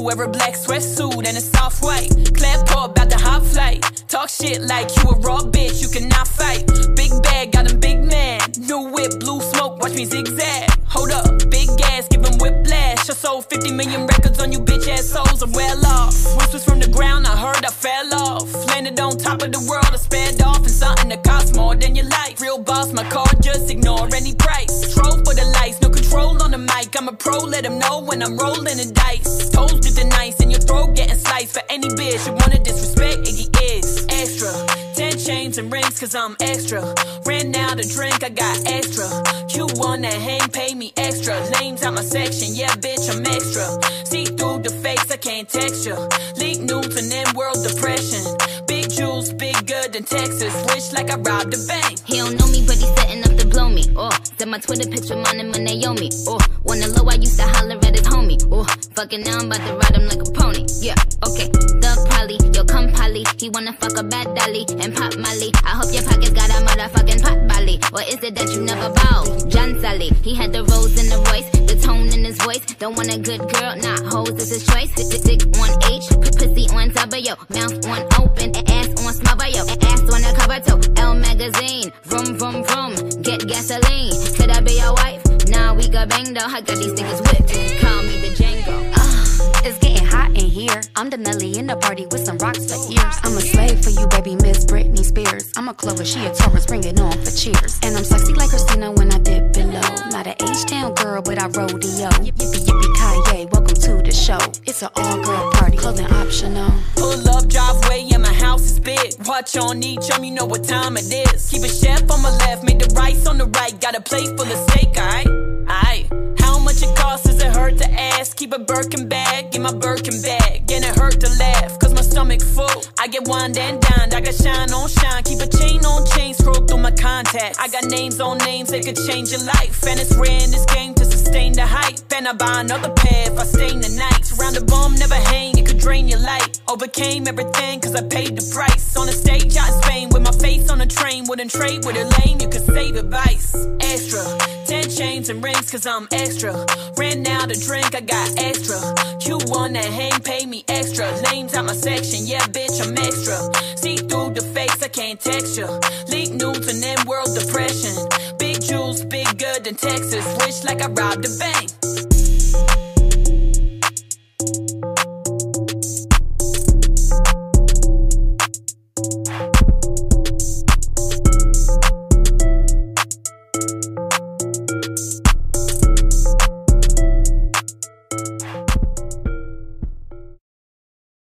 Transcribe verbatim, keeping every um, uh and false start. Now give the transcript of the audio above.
wear a black sweatsuit and a soft white. Clap up about the hot flight. Talk shit like you a raw bitch, you cannot fight. Big bag, got him big man. New whip, blue smoke, watch me zigzag. Hold up, big gas, give him whiplash. I sold fifty million records on you bitch ass hoes, I'm well off. Whispers from the ground, I heard I fell off. Landed on top of the world, I sped off. And something that costs more than your life. Real boss, my car, just ignore any price. Troll for the lights, no control on the mic. I'm a pro, let them know when I'm rolling the dice. Toes dripping nice and your throat getting sliced. For any bitch who wanna disrespect, Iggy is extra. Ten chains and rings cause I'm extra. Ran out of drink, I got extra. You wanna hang, pay me extra. Lames out my section, yeah bitch I'm extra. See through the fakes, I can't text ya. Leak nudes and then world depression. Big jewels, big good in Texas. Wish like I robbed a bank. He don't know me but he's setting up to blow me. Oh, send my Twitter picture, mine and my Naomi. Oh, wanna low, I used to holler at his homie. Oh, fucking now I'm about to ride him like a pony. Yeah, okay, Doug Polly, yo come Polly. He wanna fuck a bad dolly and pop Molly. I hope your pockets got a motherfucking pot belly. Or is it that you never bow? John Sally, he had the rose in the voice, the tone in his voice. Don't want a good girl, nah, hoes is his choice. Dick on H, pussy on W, mouth on open, ass on small yo, ass on the cover toe. L magazine, vroom vroom vroom, get gasoline. Could I be your wife? Nah, we got bang though. I got these niggas whipped. Call me the Django. Uh, it's getting hot in here. I'm the Nelly in the party with some rocks for ears. I'm a slave for you, baby, Miss Britney Spears. I'm a Clover, she a Taurus, bring it on for cheers. And I'm sexy like Christina when I dip below. Not an H-Town girl, but I rodeo. Yippee yippee Kanye, welcome to the show. It's an all-girl party, clothing optional. Pull up, driveway, and my house is big. Watch on each arm, you know what time it is. Keep a chef on my left, make the rice on the right. Got a plate full of steak, alright? Alright. How much it costs, does it hurt to ask? Keep a Birkin bag in my Birkin bag. And it hurt to laugh, cause my stomach full. I get wined and dined, I got shine on shine. Keep a chain on chain, scroll through my contacts. I got names on names that could change your life. And it's rare in this game to sustain the hype. And I buy another pair if I stain the nights. Round the bum, never hang, it could drain your light. Overcame everything cause I paid the price. On the stage out in Spain with my face on a train. Wouldn't trade with a lame, you could save advice. Extra, ten chains and rings cause I'm extra. Ran out of drink, I got extra. You wanna hang, pay me extra. Lames out my section, yeah bitch I'm extra. See through the fakes, I can't text ya. Leak nudes and then world depression. Big jewels, big good in Texas. Wish like I robbed a bank.